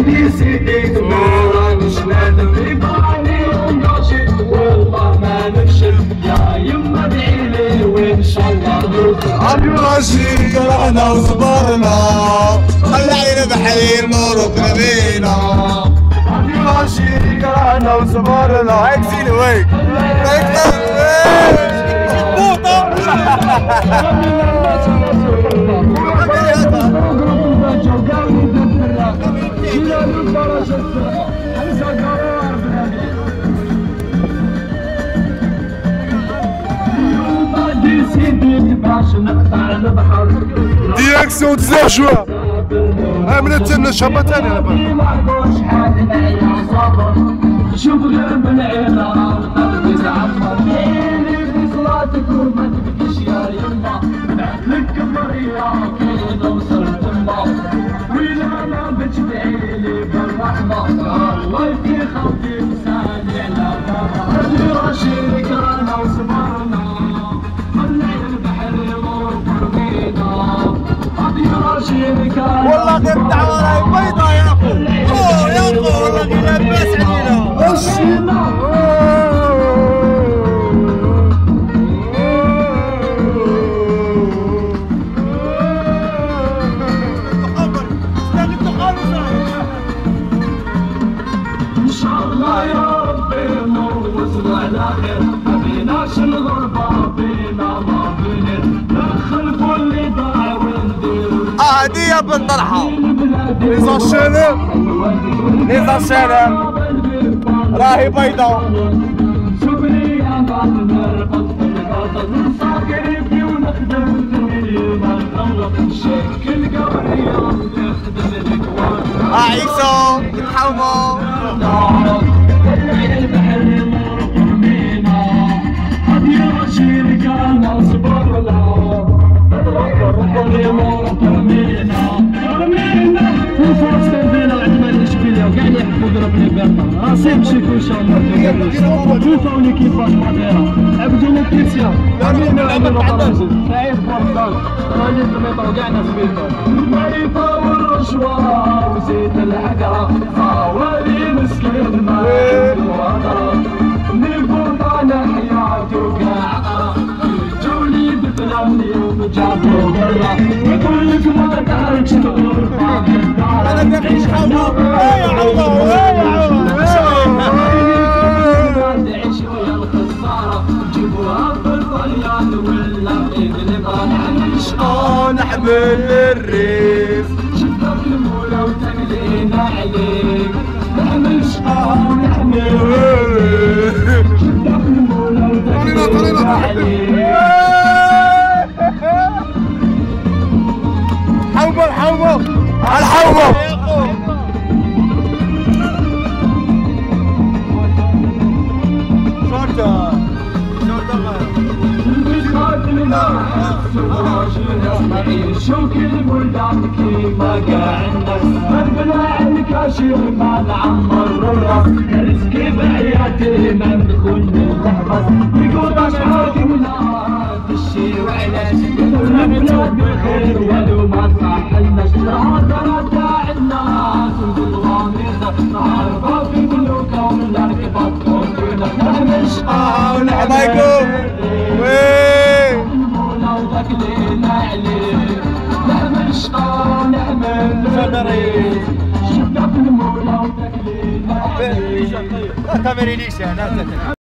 سيدي سيدي ما مش نادم يبغاني وناشد والله ما نفشل يا يما ادعيلي وان شاء الله نوصل. عبد الرشيد قرأنا وصبرنا خلينا بحرير مرقنا بينا. عبد الرشيد قرأنا وصبرنا هيك سيني ويك ديريكسيون تزاح شويه عملت لنا شابه ثانيه شوف غير من عينها وقلبي زعفر في صلاتك وما تبكيش يا يما بعدلك كبرية كذا وصلت ما وين انا بتدعيلي بالرحمة الله في خوفي مساني على بابا ادري رشيدك رانا وصبرنا خلينا البحر يمر برمينا ادري رشيدك والله غير الدعوه راهي بيضاء يا اخو يا اخو والله غير لاباس علينا. ان شاء الله يا ربي نوصل على خير ما بيناش الغربة بينا ما بين دخل كل ضاع وندير هدية بالطرحة ليزانشيني راهي بيضاء شوفني يا بعد نرقص في الغطس نسافر فيه ونخدم تمرين الغلط شكل قبرية ونخدم الكوان عيسو يتحوموا البحر يمر برمينا هدي رشيد كان صبر له البحر يمر برمينا وفرص تنزيل عندنا الاشبيليه وقاعد يحفظ ربي بالنا راسي مشيكو ان شاء الله شوفوني كيفاش ماديرا عبدو مكيسيا امين سعيد فرصان راجل سميطه وقعنا سبيطه المعرفه والرشوه وزيت العقره صاوري مسكين ما عنده هدره نقول انا حياتي وقاعده جولي بفلاني ومجابه برا يقول لك ما تعرفش الغربه انا نعيش حوض يا عوض يا تعيش ويا الخساره جيبوها بالطليان ولا بنقلبها نعيش نحمل الريف شفنا في المولى وتقلينا عليك نحمل شقاء ونحمل شفنا في المولى وتقلينا عليك حوض الحوض شوك البلدان كيما قاعدنا مربنا عنك اشير ما نعمر الراس رزقي بعياتي ما ندخل نلحظ يقول اشعار ولاد الشي وعلاج البلاد بالخير ولو ما صح النشر هذا داعي الناس والغامضه نعرفها في ملوكها ونركبها تكون نحمش ونحميكم وتقلينا عليك نحمل شقا نحمل فدري شفنا في المولى وتقلينا عليك تمرينيش